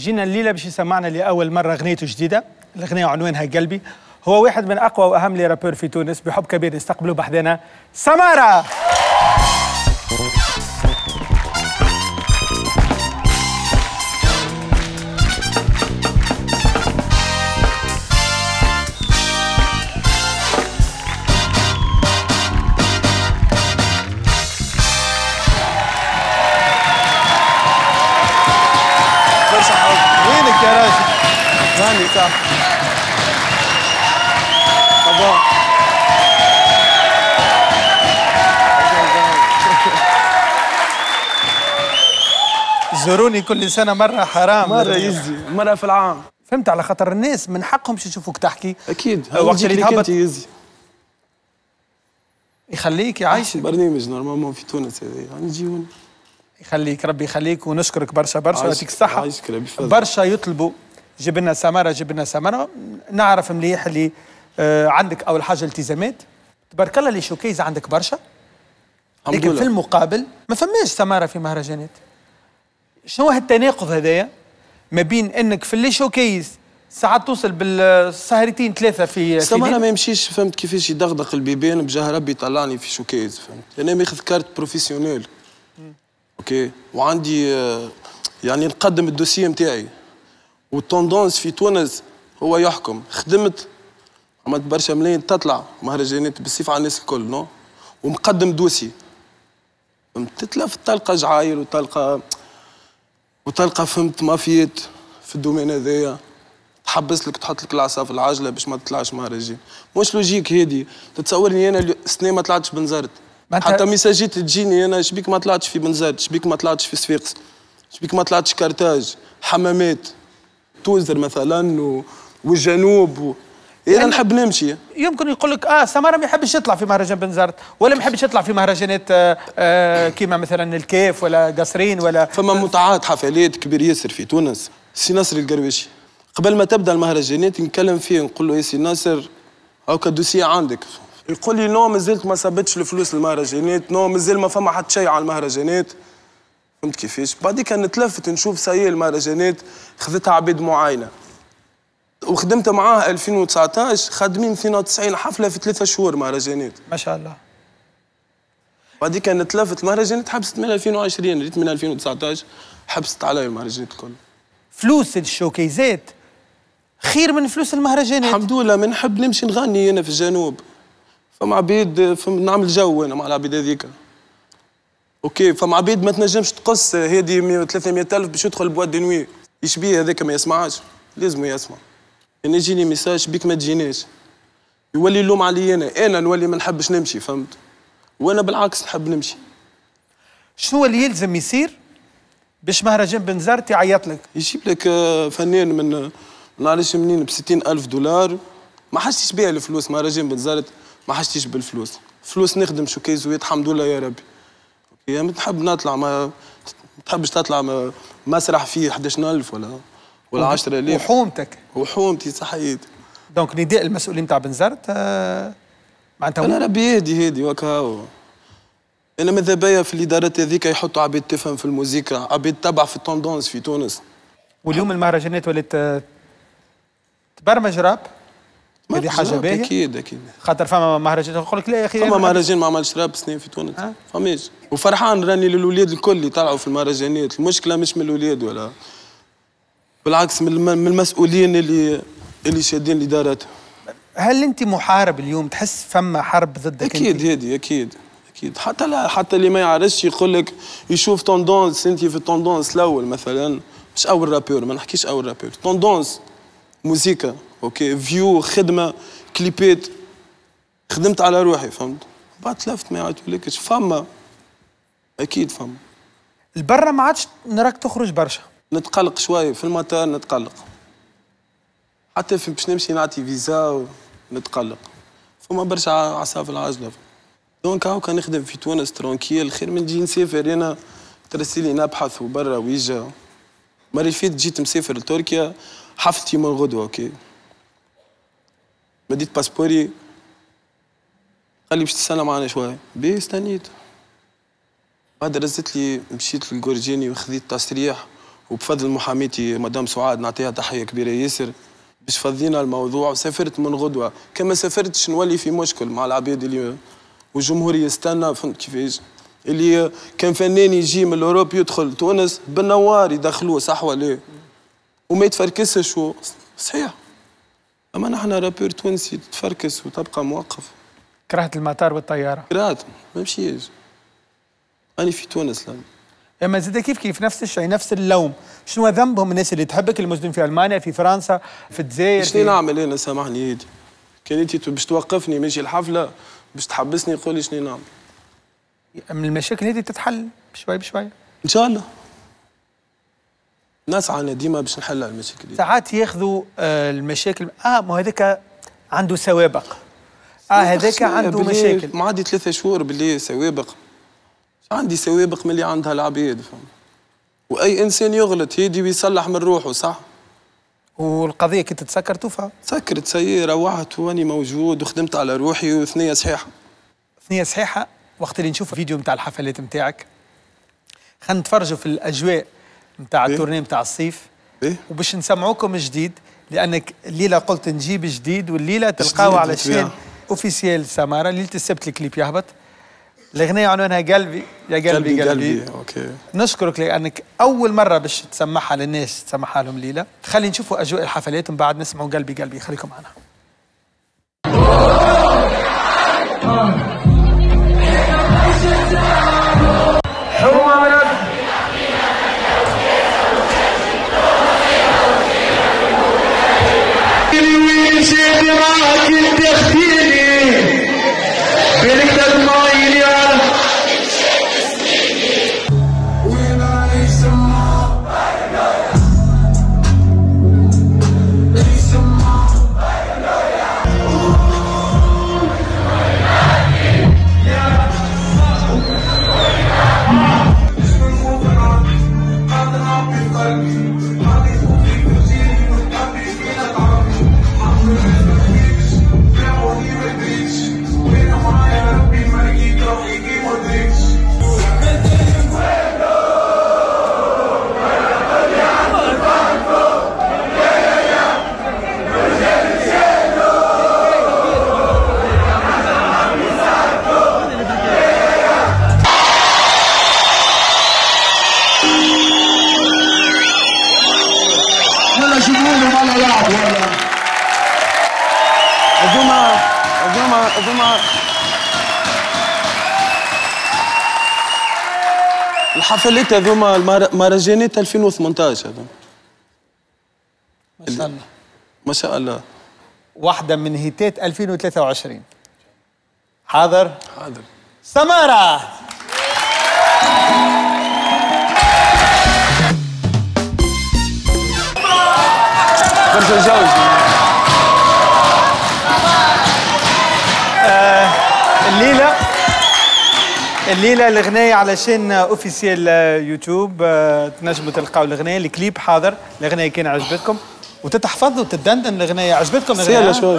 جينا الليله باش يسمعنا لاول مره اغنيته جديده، الاغنيه عنوانها قلبي. هو واحد من اقوى واهم لي رابور في تونس، بحب كبير نستقبلوا بحذانا سمارة. وينك يا راجل؟ هاني صح. زوروني كل سنة مرة، حرام مرة يزي، مرة في العام. فهمت، على خاطر الناس من حقهم باش يشوفوك تحكي. أكيد وقت اللي تهبط يزي يخليك يعيش برنامج نورمالمون في تونس هذا، نجي يخليك ربي يخليك، ونشكرك برشا برشا ويعطيك الصحة. عايشك ربي يفضل. برشا يطلبوا جيب لنا سمارة جيب لنا سمارة، نعرف مليح اللي عندك أول حاجة التزامات، تبارك الله لي شوكيز عندك برشا، لكن في المقابل ما فماش سمارة في مهرجانات. شنو هالتناقض هذايا ما بين انك في اللي شوكيز ساعات توصل بالسهرتين ثلاثة في سمارة ما يمشيش، فهمت كيفاش يدغدغ البيبان بجاه ربي يطلعني في شوكيز، فهمت؟ انا ماخذ كارت بروفيسيونيل. اوكي، وعندي يعني نقدم الدوسيه نتاعي، والتوندونس في تونس هو يحكم. خدمت عملت برشا ملايين تطلع مهرجانات بالصيف على الناس الكل، نو، ومقدم دوسي، فهمت؟ تتلف تلقى جعاير وتلقى فهمت مافيات في الدومين هذايا، تحبس لك تحط لك العصا في العجله باش ما تطلعش مهرجان. مش لوجيك هادي. تتصورني انا السنه ما طلعتش بنزرت، حتى ميساجيت تجيني انا شبيك ما طلعتش في بنزرت، شبيك ما طلعتش في صفاقس، شبيك ما طلعتش كارتاج، حمامات توزر مثلا والجنوب انا يعني نحب نمشي. يمكن يقول لك سمارة ما يحبش يطلع في مهرجان بنزرت، ولا ما يحبش يطلع في مهرجانات كيما مثلا الكيف ولا قصرين ولا فما متعات حفلات كبير ياسر في تونس. سي ناصر القرويشي قبل ما تبدا المهرجانات نتكلم فيه، نقول له يا سي ناصر هاكا الدوسيه عندك، يقول لي نو مازلت ما صابتش الفلوس للمهرجانات، نو مازال ما فما حتى شيء على المهرجانات، فهمت كيفاش؟ بعديك كان نتلفت نشوف سايي المهرجانات خذتها عباد معاينه، وخدمت معاه 2019 خادمين 92 حفله في 3 شهور مهرجانات ما شاء الله. بعديك كان نتلفت المهرجانات حبست من 2020، ريت من 2019 حبست علي المهرجانات الكل. فلوس الشوكيزات خير من فلوس المهرجانات. الحمد لله، ما نحب نمشي نغني هنا في الجنوب، فما عبيد نعمل جو انا مع العبيد هذيك. اوكي، فما عبيد ما تنجمش تقص هادي 300 الف باش يدخل بواد دي نوي، يشبيه هذاك ما يسمعش، لازم يسمع. يعني يجيني ميساج بيك ما تجيناش، يولي اللوم علي انا نولي ما نحبش نمشي، فهمت؟ وانا بالعكس نحب نمشي. شنو اللي يلزم يصير باش مهرجان بنزرت يعيط لك؟ يجيب لك فنان من نعرفش منين ب$60,000، ما حشتيش بها الفلوس. مهرجان بنزرت ما حشتيش بالفلوس، فلوس نخدم شوكيزوات الحمد لله يا ربي. اوكي، نحب نطلع، ما تحبش تطلع مسرح فيه 11,000 ولا 10,000 وحومتي صحيت. دونك نداء المسؤولين تاع بنزرت معناتها انا ربي هادي وكا. انا ماذا بيا في الادارات هذيك يحطوا عباد تفهم في الموسيقى، عباد تبع في التوندونس في تونس. واليوم المهرجانات ولات تبرمج راب، هذه حاجه باهيه. اكيد خاطر فما مهرجانات يقول لك لا يا اخي فما مهرجان ما عملش راب سنين في تونس، فماش. وفرحان راني للولاد الكل اللي طلعوا في المهرجانات، المشكله مش من الولاد ولا بالعكس من المسؤولين اللي شادين الادارات. هل انت محارب اليوم؟ تحس فما حرب ضدك؟ اكيد هادي اكيد حتى اللي ما يعرفش يقول لك يشوف توندونس. انت في التوندونس الاول مثلا، مش اول رابور، ما نحكيش اول رابور، توندونس موسيقى، اوكي، فيو، خدمه، كليبات، خدمت على روحي، فهمت؟ بعد تلفت ما يعيطولكش. فما اكيد فما. البرا ما عادش نراك تخرج برشا؟ نتقلق شويه في المطار، نتقلق حتى باش نمشي نعطي فيزا ونتقلق، فما برشا عصا في العجله. دونك هاكا نخدم في تونس ترونكيل، خير من نجي نسافر هنا ترسلي نبحث وبرا ويجا. مرة فاتت جيت مسافر لتركيا، حفظت يوم الغدوة، اوكي، مديت باسبوري، قال لي باش تستنى معنا شوية، بيه استنيت. بعد رزت لي، مشيت للجورجيني وخذيت تصريح وبفضل محاميتي مدام سعاد نعطيها تحيه كبيره ياسر باش فضينا الموضوع وسافرت من غدوه. كما سافرتش نولي في مشكل مع العباد اللي والجمهور يستنى. فهمت كيفاش؟ اللي كان فنان يجي من الاوروب يدخل تونس بالنوار يدخلوه، صح ولا؟ وما يتفركسش صحيح. اما نحن رابور تونسي تتفركس وتبقى موقف. كرهت المطار والطياره؟ كرهت ما مشيش. أنا في تونس الآن. اما زاد كيف نفس الشيء، نفس اللوم. شنو ذنبهم الناس اللي تحبك الموجودين في المانيا، في فرنسا، في الجزائر؟ شنو نعمل انا؟ سامحني هيدي. كان انت باش توقفني ماشي الحفله باش تحبسني قول لي شنو نعمل. من المشاكل هذه تتحل بشوي بشوي ان شاء الله. نسعى ديما باش نحلها المشاكل دي. ساعات ياخذوا المشاكل ما هذاك عنده سوابق، هذاك عنده مشاكل. معدي 3 شهور باللي سوابق. عندي سوابق من اللي عندها العباد، فهم. واي انسان يغلط هيدي ويصلح من روحه، صح. والقضيه كي تتسكر توفى. سكرت سيارة روحت واني موجود وخدمت على روحي وثنيه صحيحه. ثنيه صحيحه. وقت اللي نشوف فيديو نتاع الحفلات نتاعك خلينا نتفرجوا في الاجواء نتاع التورني نتاع الصيف وباش نسمعوكم جديد، لانك الليله قلت نجيب جديد والليله تلقاو على الشين اوفيسيال سمارة. ليله السبت الكليب يهبط. الأغنية عنوانها قلبي يا قلبي قلبي. أوكي. نشكرك لأنك أول مرة باش تسمعها للناس، تسمعها لهم ليلة. خلي نشوفوا أجواء الحفلات ومن بعد نسمعوا قلبي قلبي. خليكم معنا. الحفلات هذوما مهرجانات 2018 هذوما. ما شاء الله. ما شاء الله. واحدة من هيتات 2023. حاضر؟ حاضر. سمارة. برشا جوز. الليلة الأغنية على شين اوفيسيال يوتيوب. تنجموا تلقاو الأغنية. الكليب حاضر. الأغنية كان عجبتكم وتتحفظ وتدندن. الأغنية عجبتكم؟ الأغنية شوي.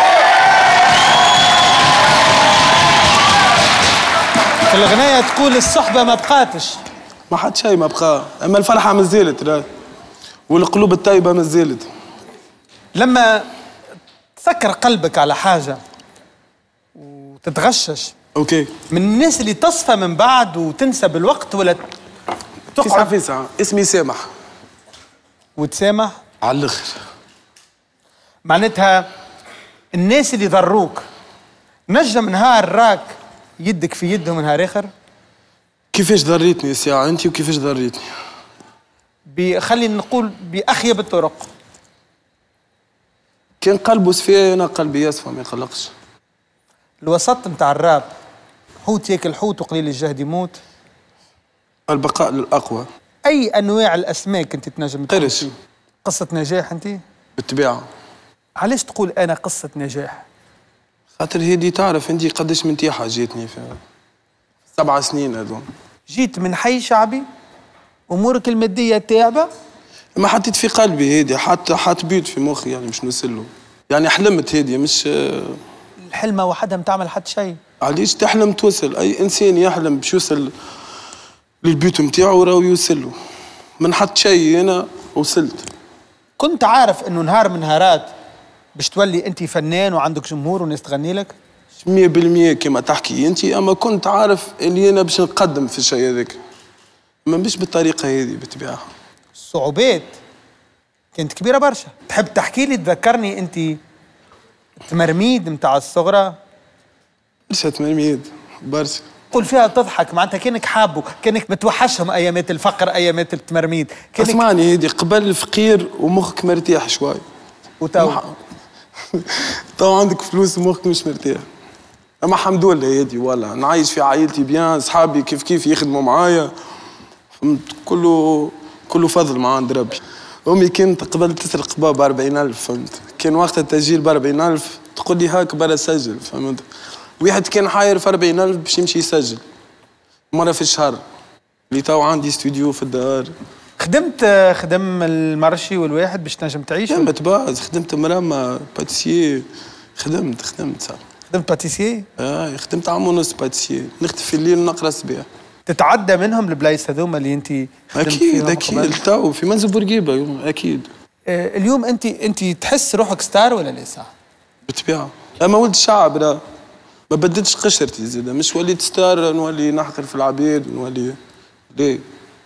في الأغنية تقول الصحبة ما بقاتش. ما حد شيء ما بقى، أما الفرحة ما زالت والقلوب الطيبة ما زالت. لما تسكر قلبك على حاجة وتتغشش اوكي، من الناس اللي تصفى من بعد وتنسى بالوقت ولا تقع في ساعة. اسمي سامح. وتسامح على الاخر. معناتها الناس اللي ضروك نجم نهار راك يدك في يدهم نهار اخر. كيفاش ضريتني الساعة انت وكيفاش ضريتني؟ خلينا نقول بأخيب الطرق. كان قلبه صفي انا قلبي يصفى ما يقلقش. الوسط نتاع الراب حوت ياكل حوت وقليل الجهد يموت. البقاء للأقوى. أي أنواع الأسماك أنت تنجم تقول؟ قرش. قصة نجاح أنت؟ بالطبيعة. علاش تقول أنا قصة نجاح؟ خاطر هيدي تعرف أنت قداش منتيحة جاتني في 7 سنين هذو. جيت من حي شعبي، أمورك المادية تعبة. ما حطيت في قلبي هيدي، حط بيت في مخي يعني مش نوصله. يعني حلمت هيدي مش الحلمة وحدها ما تعمل حتى شيء. علاش تحلم توصل؟ أي إنسان يحلم باش يوصل للبيوت نتاعو راهو يوصل له. ما نحط شيء انا وصلت. كنت عارف انه نهار من نهارات باش تولي انت فنان وعندك جمهور وناس تغني لك؟ 100% كما تحكي انت، اما كنت عارف اللي انا باش نقدم في الشيء هذاك، ما مش بالطريقه هذه بالطبيعه. الصعوبات كانت كبيره برشا. تحب تحكي لي تذكرني انت التمرميد نتاع الصغرى؟ برشا تمرميد برشا. قول فيها تضحك معناتها كانك حابه، كانك متوحشهم ايامات الفقر ايامات التمرميد. اسمعني هذه قبل الفقير ومخك مرتاح شوي، وتو تو عندك فلوس ومخك مش مرتاح. اما الحمد لله هادي والله نعيش في عائلتي بيان، صحابي كيف يخدموا معايا، فهمت؟ كله فضل من عند ربي. امي كانت قبل تسرق بابا 40,000 فهمت؟ كان وقت التسجيل ب 40,000 تقول لي هاك برا سجل فهمت؟ واحد كان حاير في 40,000 باش يمشي يسجل مرة في الشهر. اللي تو عندي استوديو في الدار. خدم المرشي والواحد باش تنجم تعيش؟ خدمت باز، خدمت مرمى باتيسيي، خدمت صح. خدمت باتيسيي؟ خدمت عام ونص باتيسيي، نخدم في الليل ونقرا الصباح. تتعدى منهم البلايص هذوما اللي انت اكيد تو في منزل بورقيبه اكيد. اليوم انت تحس روحك ستار ولا لا صح؟ بالطبيعه، اما ولد الشعب لا، ما بدلتش قشرتي زيد، مش وليت ستار نولي نحقر في العبيد ونولي ليه.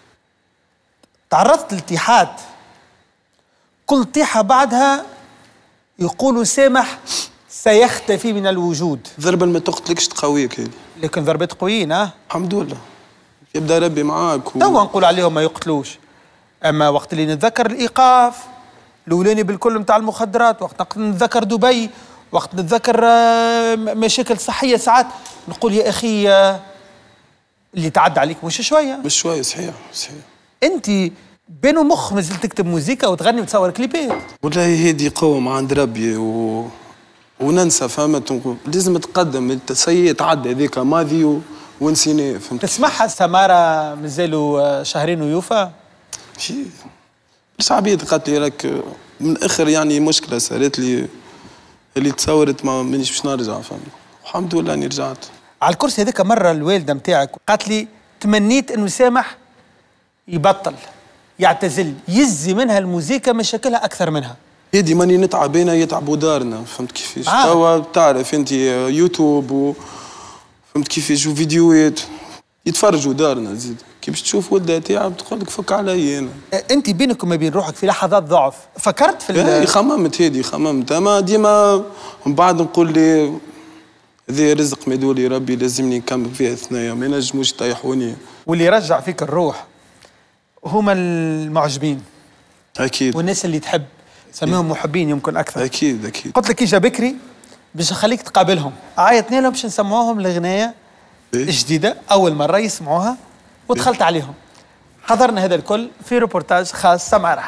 تعرضت للتيحات، كل طيحه بعدها يقولوا سامح سيختفي من الوجود. ضربة ما تقتلكش تقويك هذه، لكن ضربات قويين الحمد لله يبدا ربي معاك توا نقول عليهم ما يقتلوش، اما وقت اللي نتذكر الايقاف الاولاني بالكل نتاع المخدرات، وقت نتذكر دبي، وقت نتذكر مشاكل صحيه ساعات نقول يا اخي اللي تعدى عليك مش شويه صحيح. انت بينو مخ مازلت تكتب موسيقى وتغني وتصور كليبات. والله هذه قوة من عند ربي وننسى فهمت، لازم تقدم السيء تعدى هذيك ماضي ونسيناه فهمت. تسمعها سمارة مازالوا شهرين ويوفى؟ شي بس عبيد قالت لي راك من الاخر يعني مشكلة صارت لي اللي تصورت ما مانيش باش نرجع فهمت، الحمد لله اني رجعت. على الكرسي هذاك مرة الوالدة نتاعك قالت لي تمنيت انه سامح يبطل يعتزل، يزي منها الموسيقى مشاكلها اكثر منها. هادي ماني نتعب انا يتعبوا دارنا فهمت كيفاش. توا بتعرف انت يوتيوب فهمت كيفاش وفيديوهات يتفرجوا دارنا زيد، كي باش تشوف ولدها تعب تقول لك فك علي انا. انت بينك وما بين روحك في لحظات ضعف فكرت في خممت اما ديما من بعد نقول لي هذا رزق مدولي ربي لازمني نكمل فيه ثنايا، ما ينجموش يطيحوني. واللي يرجع فيك الروح هما المعجبين اكيد، والناس اللي تحب سميهم محبين يمكن اكثر. اكيد قلت لك اجا بكري باش نخليك تقابلهم، عيطنا لهم باش نسمعوهم الاغنيه جديده اول مره يسمعوها ودخلت عليهم. حضرنا هذا الكل في روبورتاج خاص سمارة.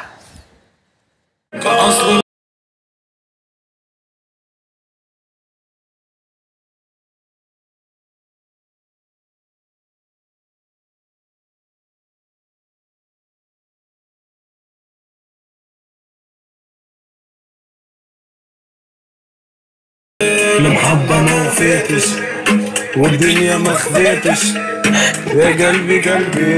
المحبة ما وفاتش والدنيا ما خذاتش، يا قلبي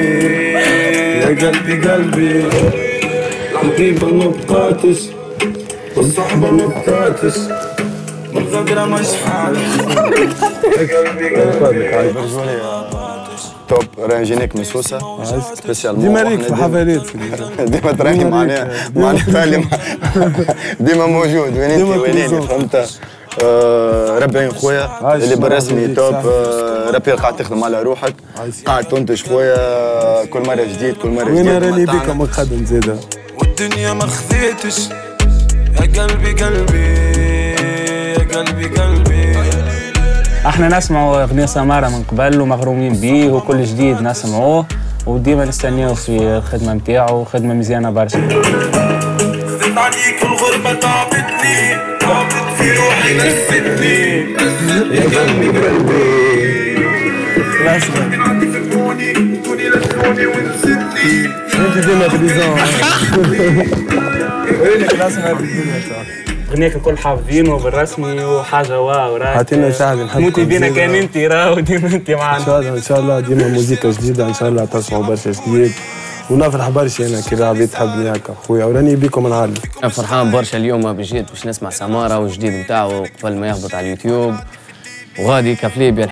الحبيبة ما بقاتش والصحبة ما بقاتش والغدرة مش حالة، يا قلبي توب رانجينيك من سوسة سبيسيال ديما ريك في الحفلات ديما تراني معناها ديما موجود وينيني فهمت. ربي خويا اللي بالرسمي توب، ربي قاعد تخدم على روحك، قاعد تنتج خويا كل مرة جديد وين راني بيك مقدم زاده والدنيا ما خذيتش، يا قلبي احنا نسمعوا اغنية سمارة من قبل ومغرومين بيه وكل جديد نسمعوه وديما نستناو في الخدمة نتاعو، خدمة مزيانة برشا. خذت عليك الغربة تعبتني في روحي نستني، يا قلبي لازم توني لسوني ونسيتني انت ديما بريزون وينك لازم هذه الدنيا اغنيك الكل حافظينه بالرسمي وحاجه واو راك عطينا ساعد نحب موتي بينا كان انت راهو ديما انت معنا ان شاء الله ديما موسيقى جديده ان شاء الله تسمعوا برشا جديد ونفرح برشا انا كي الرابي تحبني هكا خويا وراني بيكم نعلم. انا فرحان برشا اليوم بجيت باش نسمع سمارة والجديد نتاعو قبل ما يهبط على اليوتيوب وغادي كفليبيا.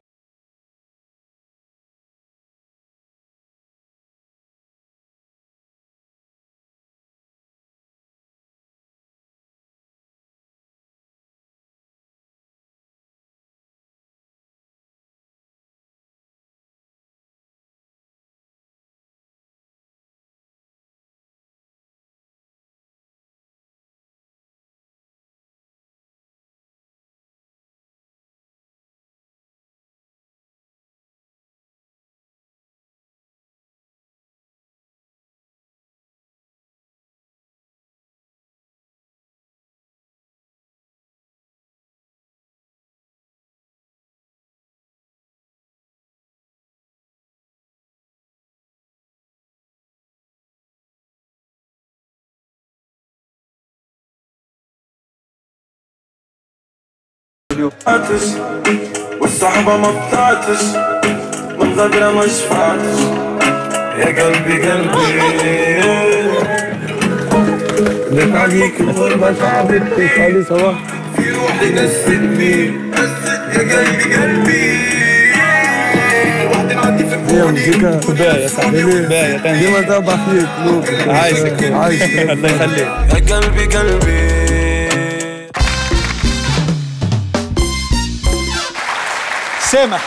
والصحبة ما بتعطش من غدرة ما شفعتش يا قلبي قلبي لك عليك الغربة تعبتني خلي صباح في روحي نستني يا قلبي قلبي واحد نعدي في هي موسيقى باهية يا صاحبي باهية ديما تابع فيك عايشك الله يخليك يا قلبي قلبي. سامح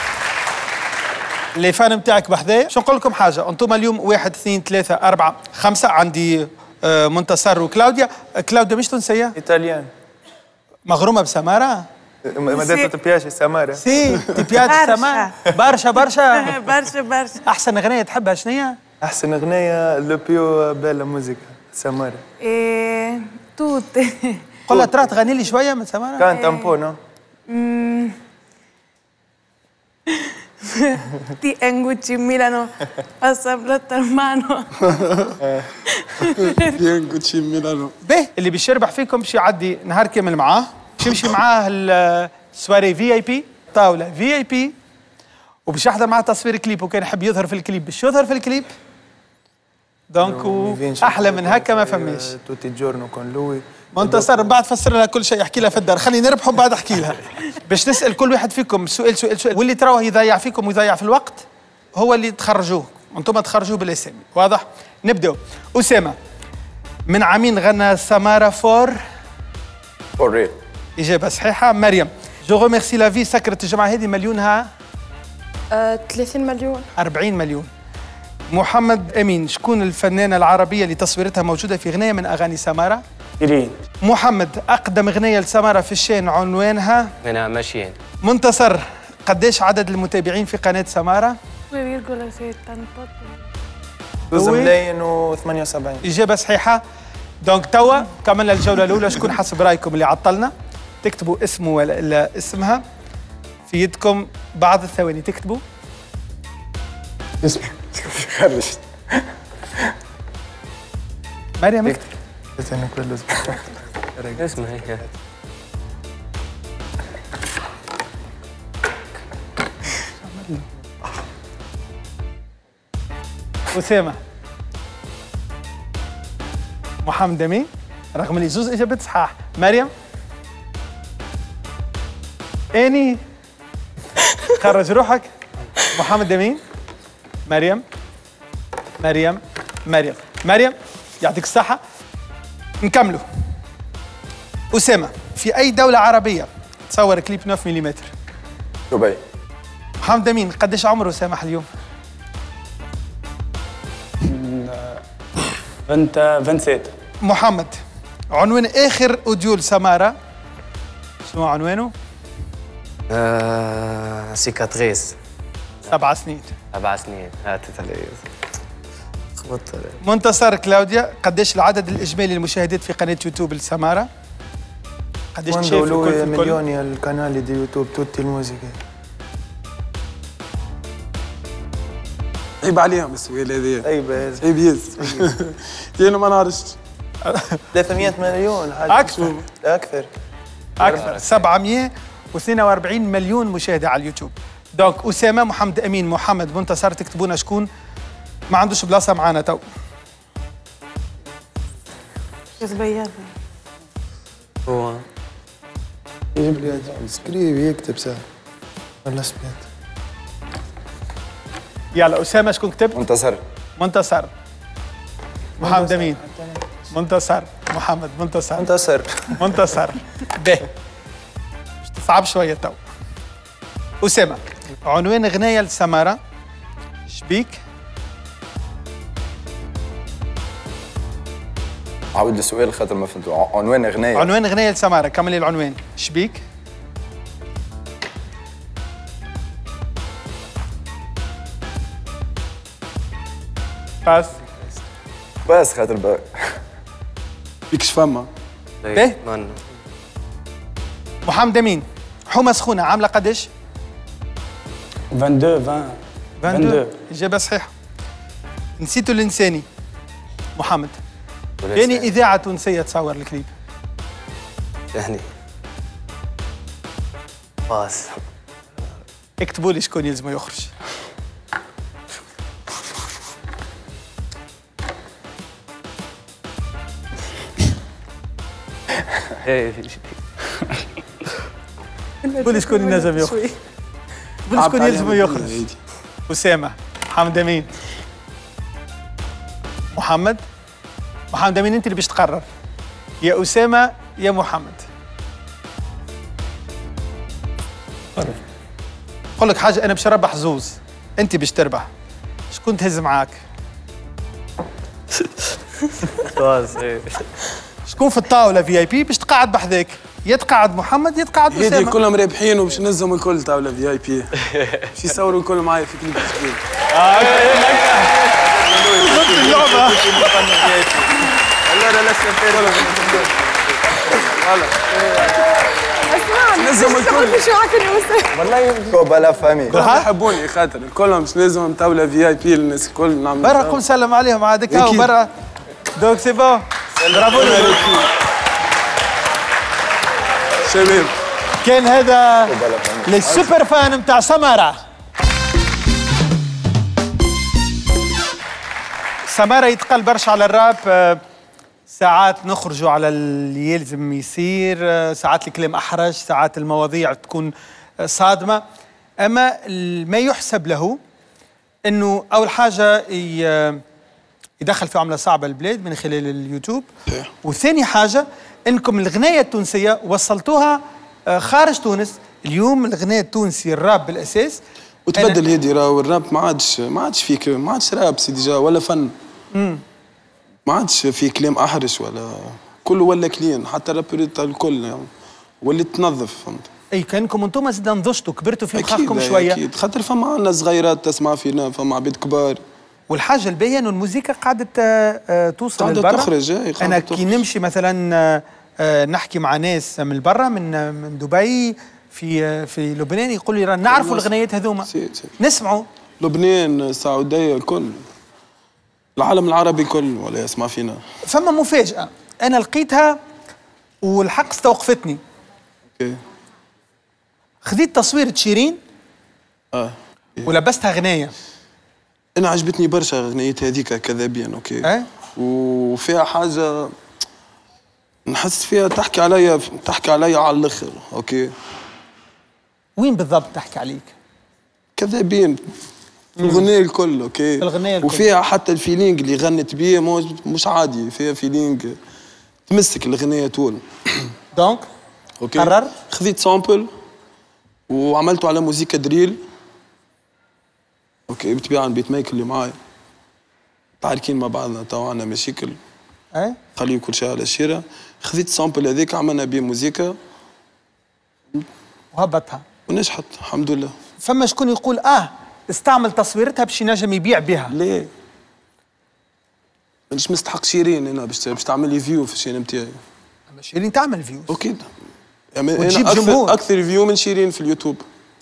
اللي فان نتاعك بحذايا شو نقول لكم حاجه انتم اليوم 1 2 3 4 5 عندي منتصر وكلاوديا. كلاوديا مش تونسيه؟ ايطاليان مغرومه بسماره؟ ما ديت تبياش سمارة سي تبيات سماره برشا برشا برشا احسن اغنيه تحبها شنيا؟ احسن اغنية لو بيو بيلا موزيكا سمارة توت قول لها ترى تغني لي شويه من سماره؟ كانت امبو نو Ti Gucci Milano passa blotta mano. Gucci Milano. به اللي باش يربح فيكم باش يعدي نهار كامل معاه، باش يمشي معاه السواري في اي بي، طاوله في اي بي، وباش يحضر معاه تصوير كليب، وكان يحب يظهر في الكليب باش يظهر في الكليب. دونك احلى من هكا ما فماش. توتي جورنو كون لوي. منتصر من بعد فسر لها كل شيء، احكي لها في الدار، خليني نربح ومن بعد احكي لها. باش تسال كل واحد فيكم سؤال، واللي تروه يضيع فيكم ويضيع في الوقت هو اللي تخرجوه، انتم تخرجوه بالاسامي، واضح؟ نبداو. اسامه من عامين غنى سمارة فور ريل. اجابه صحيحه. مريم جو غوميرسي لا في سكرت الجمعه هذه مليونها 30 مليون. 40 مليون. محمد امين شكون الفنانه العربيه اللي تصويرتها موجوده في غنايه من اغاني سمارة؟ إيرين. محمد أقدم غنية لسمارة في الشين عنوانها؟ أنا ماشيين. منتصر قديش عدد المتابعين في قناة سمارة؟ 2,78. 2 ملايين و78. إجابة صحيحة. دونك توا كملنا الجولة الأولى. شكون حسب رأيكم اللي عطلنا؟ تكتبوا اسمه ولا اسمها في يدكم بعض الثواني. تكتبوا اسمه خرج. مريم اكتب. أنا كل اسمها هيك. أسامة محمد أمين رغم اللي زوز إجابات صحاح. مريم اني خرج روحك. محمد أمين. مريم يعطيك الصحة. نكملوا. أسامة في أي دولة عربية تصور كليب 9 ملم؟ دبي. محمد أمين قديش عمره سامح اليوم؟ 27. محمد عنوان آخر أوديو لسمارة شنو عنوانه؟ سيكاتريس. 7 سنين. 7 سنين. خبطت. منتصر كلاوديا قديش العدد الإجمالي للمشاهدات في قناة يوتيوب لسمارة؟ قديش تشاهد الكل في الكل؟ مليون القناة دي يوتيوب توتي الموسيقى. عيب عليهم السؤال هذايا. عيب ياس. انا ما نعرفش. 300 مليون أكثر. أكثر 742 مليون مشاهدة على اليوتيوب. دونك أسامة، محمد أمين، محمد، منتصر تكتبونا شكون ما عندوش بلاصه معانا تو. زبيان هو يجيب لي سكريب يكتب ساعة ولا سمعت. يلا أسامة شكون كتب؟ منتصر. منتصر. محمد أمين. منتصر. محمد منتصر. منتصر. منتصر. باهي. مش تصعب شوية تو. أسامة عنوان غناية لسمارة شبيك؟ عاود السؤال خاطر ما فهمتو. عنوان غناية. عنوان غناية لسمارة، كمل لي العنوان. شبيك؟ باس. بس خاطر بيكش فما. باهي. محمد أمين حومة سخونة عاملة قداش؟ 22. إجابة صحيحة. نسيتوا الإنساني. محمد. يعني إذاعة تونسية تصور الكليب. يعني باس. اكتبوا لي شكون يلزم يخرج. اكتبوا لي شكون ينجم يخرج. اكتبوا لي شكون يلزم يخرج. أسامة. محمد أمين. محمد أمين أنت اللي باش تقرر. يا أسامة يا محمد. نقول لك حاجة، أنا باش نربح زوز، أنت باش تربح. شكون تهز معاك؟ شكون في الطاولة VIP باش تقعد بحذاك؟ يا تقعد محمد يا تقعد أسامة. هذي كلهم رابحين وباش نهزهم الكل طاولة VIP. باش يصوروا الكل معايا في كليب جديد. اللعبة. نهزهم الكل. شو عاكن والله كوبا لا فامي. يحبوني خاطر كلهم باش نهزهم طاولة VIP للناس الكل نعمل. برا قوم سلم عليهم عادك هاو برا. دوك سي بون. برافو شباب. كان هذا للسوبر فان نتاع سمارة. سمارة يتقال برشا على الراب. ساعات نخرجوا على اللي يلزم يصير، ساعات الكلام أحرج، ساعات المواضيع تكون صادمة. أما ما يحسب له أنه أول حاجة يدخل في عملة صعبة البلاد من خلال اليوتيوب، وثاني حاجة أنكم الغناية التونسية وصلتوها خارج تونس. اليوم الغناء التونسي الراب بالأساس وتبدل هذي راهو الراب ما عادش فيك، ما عادش راب سي ديجا ولا فن. ما عادش في كلام احرج ولا كله ولا كلين، حتى الرابريت الكل يعني واللي تنظف فهمت. اي كانكم انتم زاد نضجتوا كبرتوا في مخاخكم شويه. اكيد خاطر فما عندنا صغيرات تسمع فينا، فما عباد كبار. والحاجه الباهيه انه الموسيقى قاعده توصل للبرا. تخرج. انا كي نمشي مثلا نحكي مع ناس من برا من دبي في لبنان يقول لي نعرفوا الغنايات هذوما نسمعوا. لبنان السعوديه الكل العالم العربي كل ولا يسمع فينا. فما مفاجأة أنا لقيتها والحق استوقفتني. اوكي. خذيت تصويرة شيرين ولبستها غناية. أنا عجبتني برشا غنيتها هذيك كذابين اوكي. وفيها حاجة نحس فيها تحكي عليا على الآخر اوكي. وين بالضبط تحكي عليك؟ كذابين. في الغنية الكل اوكي. في الغنية الكل. وفيها حتى الفيلينج اللي غنت بيه مش عادي، فيها فيلينج تمسك الغنية طول. دونك اوكي. قررت خذيت سامبل وعملته على موسيقى دريل اوكي. بالطبيعة البيت ميكر اللي معايا تعاركين مع بعضنا تو عندنا مشاكل. خليه كل شيء على الشيرة. خذيت السامبل هذيك عملنا بيه موسيقى وهبطها ونجحت الحمد لله. فما شكون يقول استعمل تصويرتها باش ينجم يبيع بها. ليه؟ مش مستحق شيرين انا باش تعمل لي فيو في الشين نتاعي. اما شيرين تعمل فيوز. اوكي. يعني انا اكثر فيو من شيرين في اليوتيوب.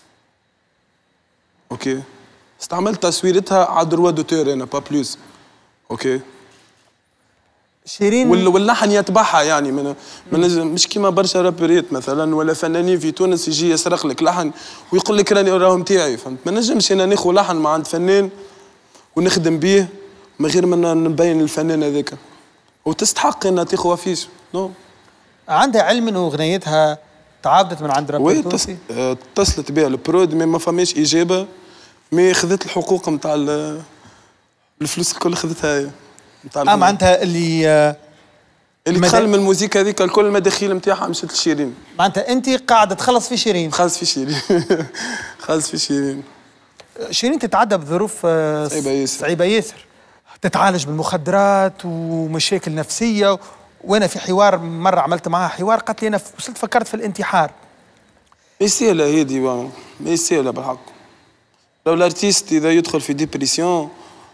اوكي. استعملت تصويرتها على دروا دوتور انا با بلوس. اوكي. شيرين واللحن يتبعها يعني مش كيما برشا رابريت مثلا ولا فنانين في تونس يجي يسرق لك لحن ويقول لك راني راهو نتاعي فهمت. ما نجمش انا ناخذ لحن مع عند فنان ونخدم بيه من غير ما نبين الفنان هذاك وتستحق انها تاخذ فيش نو. عندها علم انه اغنيتها تعاودت من عند رابر تونسي؟ اتصلت بها البرود ما فماش اجابه، مي خذت الحقوق نتاع الفلوس الكل خذتها هي نتاع معناتها اللي دخل من الموسيقى هذيك الكل المداخيل نتاعها مشات لشيرين. معناتها انت قاعده تخلص في شيرين؟ خلص في شيرين خلص في شيرين. شيرين تتعدى بظروف صعيبه ياسر، تتعالج بالمخدرات ومشاكل نفسيه، وانا في حوار مره عملت معها حوار قالت لي انا وصلت فكرت في الانتحار. ما يسهلها هذه ما يسهلها بالحق. لو الارتيست اذا يدخل في ديبرسيون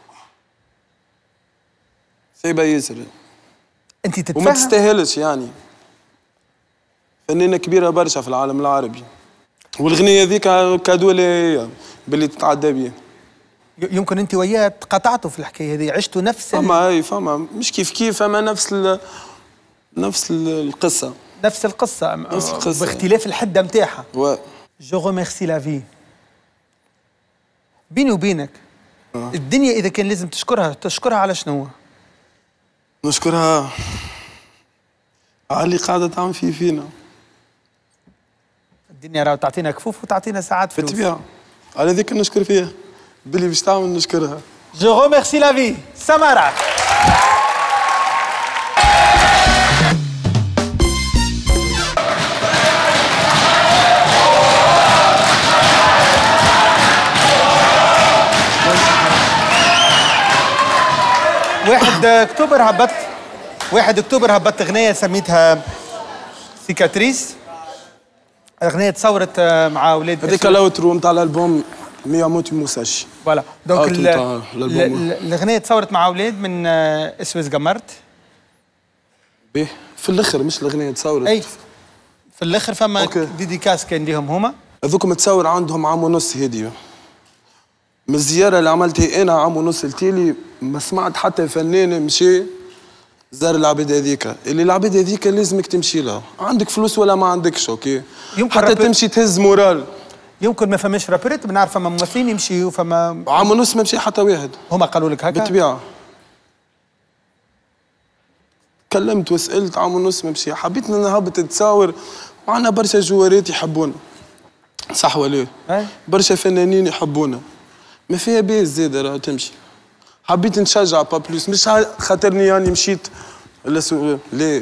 صعيبه ياسر. انت تتفهم وما تستاهلش يعني. فنانه كبيره برشا في العالم العربي، والغنية هذيك كادو لها باللي تتعدى بيه. يمكن انت وياه تقاطعتوا في الحكايه هذه، عشتوا نفس فما مش كيف اما نفس القصه نفس القصه باختلاف الحده نتاعها. جو ريميرسي لا في. بيني وبينك الدنيا اذا كان لازم تشكرها على شنو؟ نشكرها على اللي قاعده تعمل فينا. الدنيا راهو تعطينا كفوف وتعطينا ساعات فلوس. بالطبيعه على ذيك نشكر فيها باللي باش تعمل نشكرها. جو ريميرسي لا في. سمارة. واحد اكتوبر هبطت اغنيه سميتها سيكاتريس. الاغنيه تصورت مع اولاد هذيك الاوترو نتاع الالبوم ميا موتي موساشي. فوالا دونك الاغنيه تصورت مع اولاد من اسويس قمرت. بيه في الاخر مش الاغنيه تصورت. اي في الاخر فما ديديكاس كان ليهم هما. هذوك متصور عندهم عام ونص هديه. من الزياره اللي عملتها انا عام ونص التالي ما سمعت حتى فنان مشي زار العباد هذيك. اللي العباد هذيك لازمك تمشي لها، عندك فلوس ولا ما عندكش اوكي، حتى تمشي تهز مورال. يمكن ما فماش رابريت، بنعرف فما ممثلين يمشيوا فما عام ونص ما مشي حتى واحد. هما قالوا لك هكا؟ بالطبيعه. كلمت وسالت عام ونص ما مشي، حبيت نهبط نتصور وعندنا برشا جوارات يحبونا. صح ولا؟ برشا فنانين يحبونا. ما فيها بيز زاده راه تمشي. حبيت نشجع با بلوس، مش خاطرني يعني مشيت ليه؟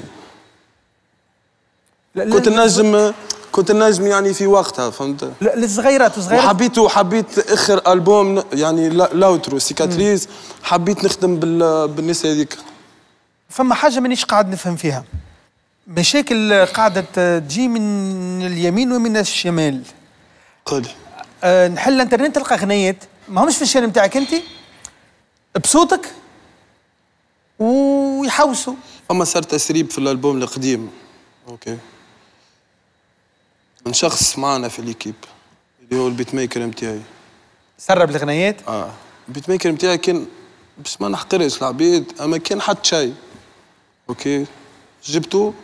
كنت نجم يعني في وقتها فهمت؟ لا للصغيرات وحبيت اخر البوم يعني لاوترو سيكاتريز، حبيت نخدم بالناس هذيك. فما حاجه مانيش قاعد نفهم فيها. مشاكل قاعده تجي من اليمين ومن الشمال. قولي. نحل الانترنت تلقى اغنيات ما همش في الشان نتاعك انت بصوتك ويحوسوا. اما صار تسريب في الالبوم القديم اوكي من شخص معنا في اليكيب اللي هو البيت ميكر نتاعي. سرب الاغنيات؟ البيت ميكر نتاعي كان باش ما نحقرش العبيد اما كان حط شيء اوكي جبته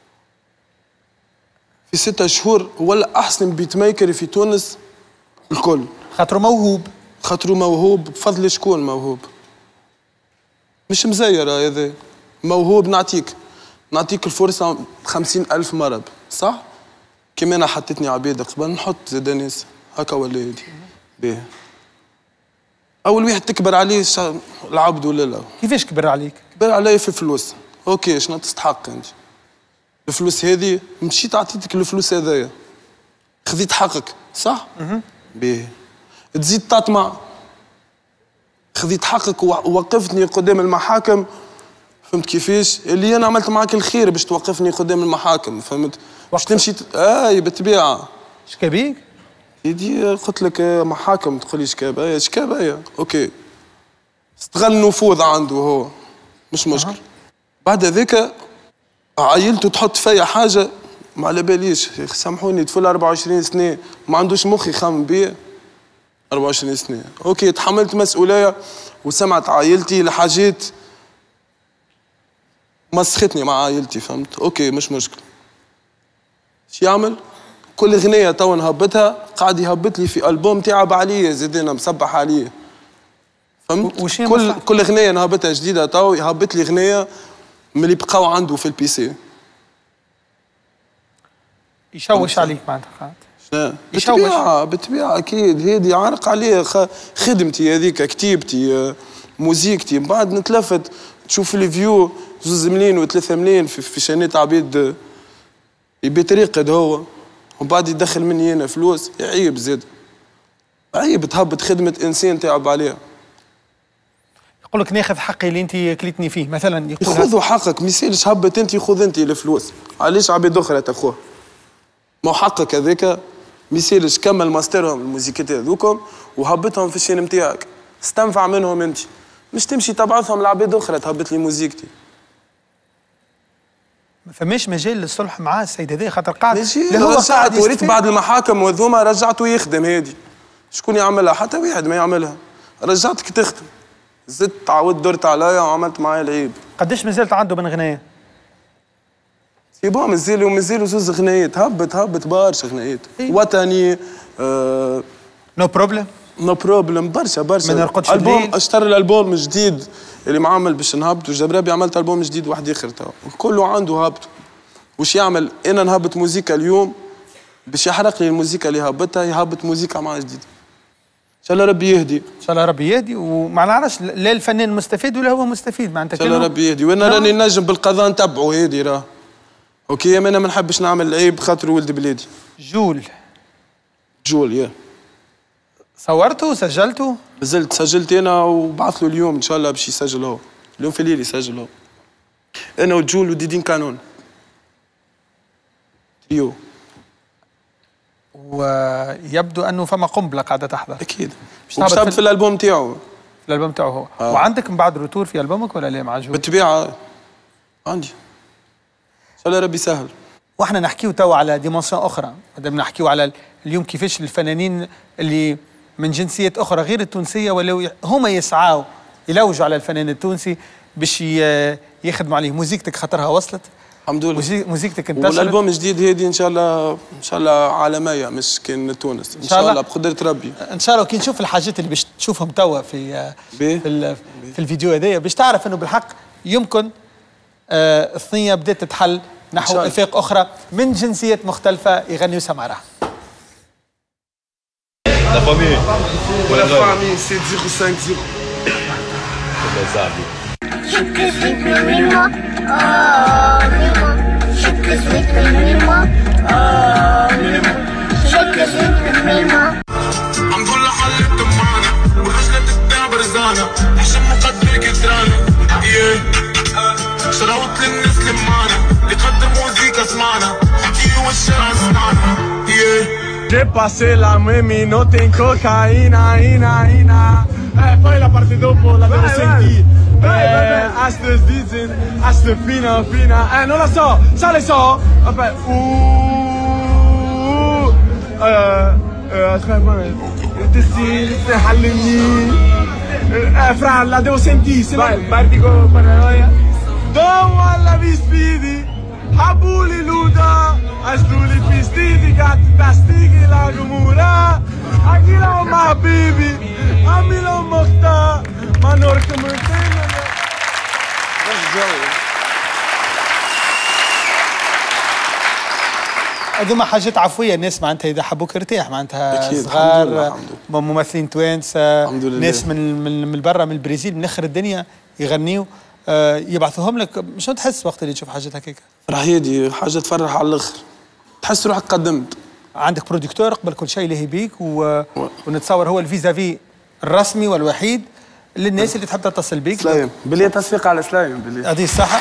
في 6 شهور ولا احسن بيت ميكر في تونس الكل. خاطره موهوب بفضل شكون موهوب؟ مش مزير هذا موهوب. نعطيك الفرصة 50,000 مرة صح؟ كما أنا حطيتني عبيد قبل نحط زاد ناس هكا ولا هادي. باهي أول واحد تكبر عليه العبد ولا لا؟ كيفاش كبر عليك؟ كبر علي في الفلوس. أوكي شنو تستحق أنت؟ الفلوس هذه مشيت عطيتك الفلوس هذايا خذيت حقك صح؟ باهي تزيد تطمع خذيت حقك ووقفتني قدام المحاكم. فهمت كيفاش؟ اللي انا عملت معاك الخير باش توقفني قدام المحاكم فهمت؟ باش تمشي بالطبيعه. شكابيك؟ يدي قلت لك محاكم تقول لي شكاب اوكي استغل نفوذ عنده هو مش مشكل. بعد ذاك عايلته تحط فيا حاجه ما على باليش. سامحوني طفل 24 سنه ما عندوش مخ يخمم بيه. 24 سنه اوكي تحملت مسؤوليه وسمعت عائلتي لحاجات مسختني مع عائلتي فهمت؟ اوكي مش مشكل. شو يعمل؟ كل اغنيه تو نهبطها قاعد يهبط لي في البوم تاعب عليا زاد انا مصبح عليه فهمت؟ كل اغنيه نهبطها جديده تو يهبط لي اغنيه من اللي بقاو عنده في البيسي. يشوش عليك معناتها. بالطبيعه اكيد هذه عارق عليه خدمتي هذيك كتيبتي موزيكتي. من بعد نتلفت تشوف الفيو 2 ملايين و3 ملايين في شانات عبيد يبي يرقد هو ومن بعد يدخل مني انا فلوس. عيب زاد، عيب تهبط خدمه انسان تعب عليها. يقول لك ناخذ حقي اللي انت كليتني فيه مثلا. يقول خذوا حقك، ما يصيرش هبط انت خذ انت الفلوس. علاش عبيد اخرى تاخوها؟ ما هو حقك هذاك. ما يصيرش كمل ماسترهم الموزيكات هذوكم وهبطهم في الشين نتاعك، استنفع منهم انت، مش تمشي تبعثهم لعباد اخرى تهبط لي موزيكتي. ما فماش مجال للصلح معاه السيد هذا خاطر قاعد رجعت وريت بعد المحاكم وذوما رجعته يخدم. هذه شكون يعملها؟ حتى واحد ما يعملها. رجعتك تخدم، زدت عاودت درت عليا وعملت معايا العيب. قداش مازلت عنده من غنايه؟ يبا مازالوا زوز غنايات. هبط برشا غنايات وطني. نو بروبلم برشا ما نرقدش البوم. اشتري الالبوم الجديد اللي معمل باش نهبط وجبرابي عملت البوم جديد واحد اخر تو كله عنده هبط. وش يعمل؟ انا نهبط موزيكا اليوم باش يحرق لي الموزيكا اللي هبطها يهبط موزيكا معاه جديد. ان شاء الله ربي يهدي. ان شاء الله ربي يهدي. وما نعرفش لا الفنان مستفيد ولا هو مستفيد معناتها. ان شاء الله ربي يهدي. وانا راني نجم بالقضاء نتبعه هادي راه. اوكي انا ما نحبش نعمل عيب خاطر ولد بلادي. جول يا صورته سجلته؟ سجلت انا وبعث له اليوم ان شاء الله باش يسجل هو. اليوم في الليل يسجل هو. انا وجول وديدين كانون تريو. ويبدو انه فما قنبله قاعده تحضر. اكيد. باش تهبط في الالبوم تاعو. في الالبوم تاعو هو. وعندك من بعد روتور في البومك ولا لا مع جول؟ بالطبيعه عندي. ان شاء الله ربي يسهل. واحنا نحكيو تو على ديمونسيون اخرى، بدنا نحكيو على اليوم كيفاش الفنانين اللي من جنسيات اخرى غير التونسيه ولاو هما يسعاو يلوجوا على الفنان التونسي باش يخدموا عليه. موزيكتك خاطرها وصلت الحمد لله. موزيكتك انتشرت. والالبوم الجديد هذه ان شاء الله عالميه مش كان تونس. ان شاء الله بقدره ربي. ان شاء الله كي نشوف الحاجات اللي باش تشوفهم توا في الفيديو هذايا باش تعرف انه بالحق يمكن الثنيه بدات تتحل نحو افاق اخرى من جنسيات مختلفه يغنيوا سمارة. La famille. La famille, c'est 050. نقول له حلت معانا والرجلة تتعبر زانا عشان مقدر كترانا. شراوط للناس لمانا اللي قدر موزيكا سمعنا حكيه والشارع سمعنا. J'ai passé la même notte in cocaina, poi la parte dopo la devo sentire. Aste dizen, aste fina, non la so, ça le so. Vabbè, aspetta, ti حلمني. Fra, la devo sentire, se vai, partico paranoia. Domo alla vispidi. حبولي لودا أشتولي فيستيدي قاعد تستيقي لا جمهورا أجي لهم حبيبي أمي لهم مختار ما نوركم مرتين. هذوما حاجات عفويه. الناس معناتها اذا حبوك ارتاح معناتها صغار ممثلين توانسه ناس من برا من البرازيل من اخر الدنيا يغنيوا يبعثوهم لك. شنو تحس وقت اللي تشوف حاجات هكاك؟ راح يدي حاجه تفرح على الاخر. تحس روحك قدمت. عندك بروديكتور قبل كل شيء لاهي بيك ونتصور هو الفيزافي الرسمي والوحيد للناس اللي تحب تتصل بيك. سلايم بلي تصفيق على سلايم بلي هذه الصحة.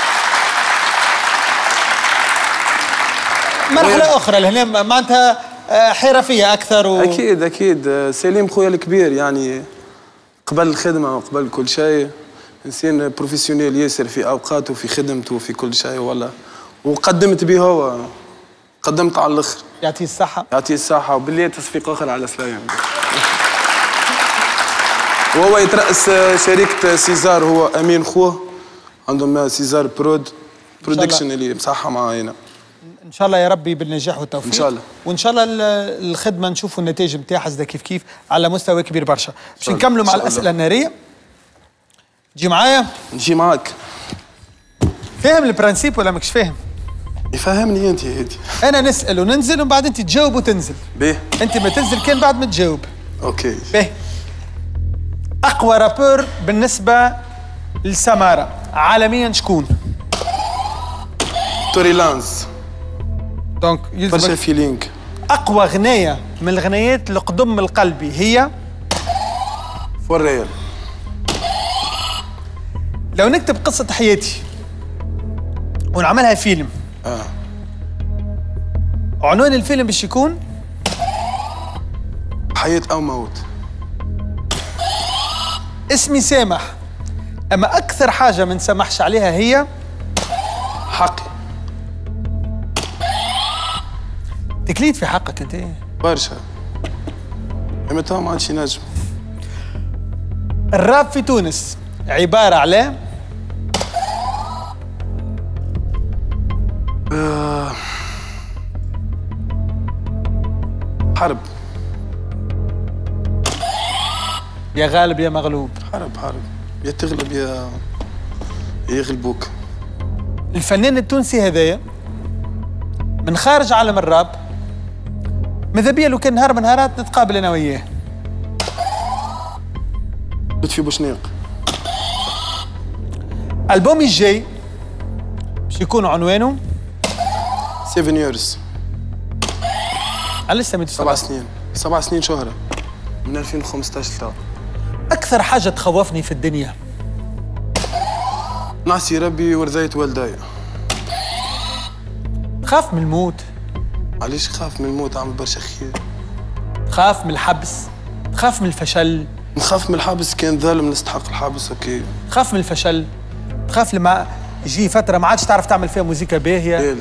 مرحلة أخرى لهنا معناتها حرفية أكثر أكيد سليم خويا الكبير يعني قبل الخدمة وقبل كل شيء إنسان بروفيسيونيل ياسر في أوقاته في خدمته وفي كل شيء والله. وقدمت به هو قدمت على الآخر. يعطيه الصحة. يعطيه الصحة وبالله تصفيق آخر على سلايم. وهو يترأس شركة سيزار هو أمين خوه عندهم سيزار برودكشن اللي مصحة معانا. ان شاء الله يا ربي بالنجاح والتوفيق. ان شاء الله. وان شاء الله الخدمه نشوفوا النتائج نتاعها زاد كيف على مستوى كبير برشا. باش نكملوا مع الاسئله الناريه. تجي معايا؟ نجي معاك. فاهم البرانسيب ولا ماكش فاهم؟ يفهمني انت هادي. انا نسال وننزل ومن بعد انت تجاوب وتنزل. باهي. انت ما تنزل كان بعد ما تجاوب. اوكي. باهي. اقوى رابور بالنسبه لسماره عالميا شكون؟ توري لانز. دونك برشا فيلينغ. اقوى غنايه من الغنايات اللي قدم القلبي هي فور ريال. لو نكتب قصه حياتي ونعملها فيلم عنوان الفيلم باش يكون حياة أو موت. اسمي سامح، أما أكثر حاجة ما نسمحش عليها هي حقي. تكليت في حقك أنت برشا. أما تو ما عادش نجم. الراب في تونس عبارة على حرب. يا غالب يا مغلوب. حرب يا تغلب يا يغلبوك. الفنان التونسي هذايا من خارج عالم الراب ماذا بيا لو كان نهار من نهارات نتقابل انا وياه. لطفي بوشنيق. ألبومي الجاي باش يكون عنوانه 7 years. أنا لسه 7 سنين شهرة من 2015 لتو. أكثر حاجة تخوفني في الدنيا نعسي ربي ورزاية والداي. تخاف من الموت؟ علاش خاف من الموت؟ عامل برشا خير. تخاف من الحبس؟ تخاف من الفشل؟ نخاف من الحبس كان ظالم نستحق الحبس. اوكي. تخاف من الفشل؟ تخاف لما يجي فترة ما عادش تعرف تعمل فيها موسيقى باهية؟ لا.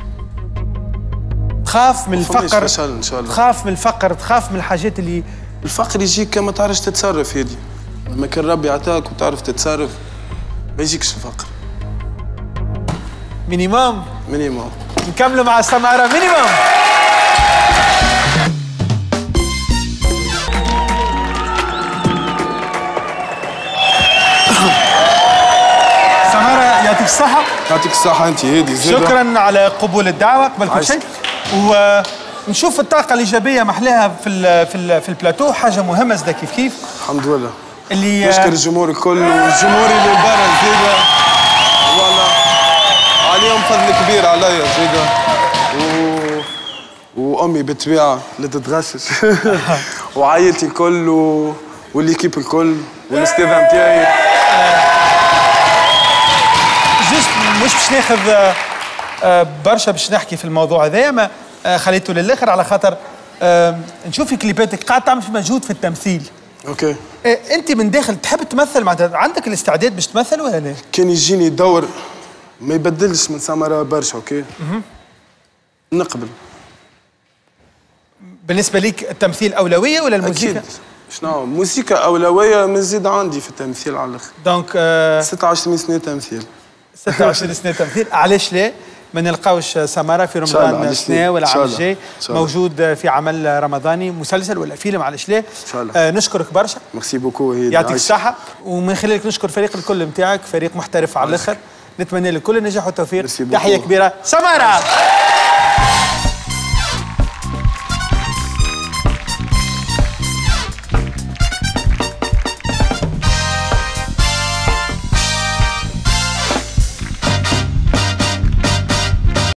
تخاف من الفقر؟ فشل ان شاء الله. تخاف من الفقر؟ تخاف من الحاجات اللي الفقر يجيك كما تعرفش تتصرف هادي. لما كان ربي عطاك وتعرف تتصرف ما يجيكش الفقر. مينيموم. نكملوا مع سمارة مينيموم. سمارة يعطيك الصحة. يعطيك الصحة أنت هادي زيادة. شكرا على قبول الدعوة قبل كل شيء. ونشوف الطاقة الإيجابية محلاها في البلاتو حاجة مهمة زدا كيف. الحمد لله. اللي نشكر الجمهور الكل والجمهور اللي برا زيادة. والله عليهم فضل كبير عليا زيادة. وأمي بالطبيعة اللي تتغشش. وعائلتي الكل والليكيب الكل والاستاذ نتاعي. جست مش باش ناخذ برشا باش نحكي في الموضوع هذايا، ما خليته للاخر على خاطر نشوف في كليباتك قاعد تعمل في مجهود في التمثيل. اوكي. انت من داخل تحب تمثل معناتها عندك الاستعداد باش تمثل ولا لا؟ كان يجيني دور ما يبدلش من سمرة برشا. اوكي. نقبل. بالنسبة ليك التمثيل أولوية ولا الموسيقى؟ أكيد. شنو موسيقى أولوية مزيد عندي في التمثيل على الآخر. دونك 26 سنة تمثيل. 26 سنة تمثيل، علاش لا؟ ما نلقاوش سمارة في رمضان السنة ولا العام الجاي موجود في عمل رمضاني مسلسل ولا فيلم، علاش لا؟ ان شاء الله. نشكرك برشا. ميرسي بوكو. يعطيك الصحة، ومن خلالك نشكر فريق الكل نتاعك، فريق محترف على الآخر. نتمنى لك كل النجاح والتوفيق. تحية كبيرة سمارة.